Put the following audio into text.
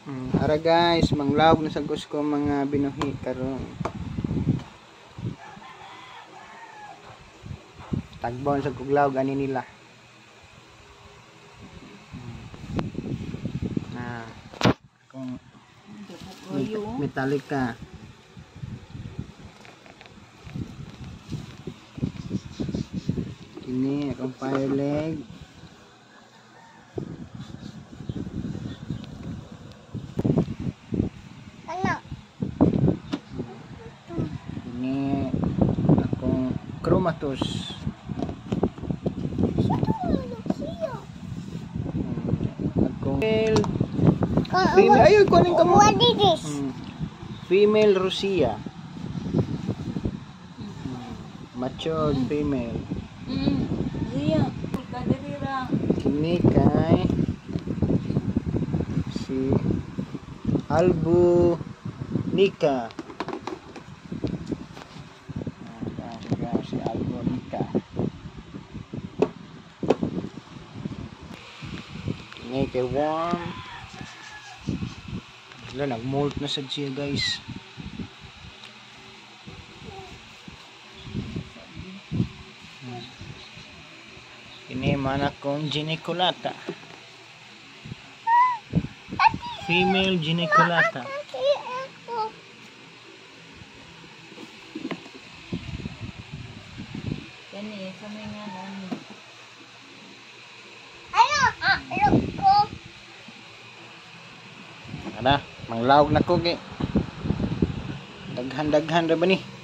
Ara guys, manglawag na sa gusto ko mga binuhi karon. Tagbon sa kuglaw gani nila. Kung Metallica. Ini akong fire leg. Ini akong Chromatus. Akong female, ayo kunin ka mo. What is this? Female Russia. Mature female. Iya, kadiri-ra. Kini kay si Albunica. Si Albunica. Kini kay warm. Sila nag-molt na sa siya guys. Ini mana kong giniculata. Female giniculata. Kani sa mga nani. Ayo, look ko. Ana, manglawag na ko kay daghan-daghan ra ba ni?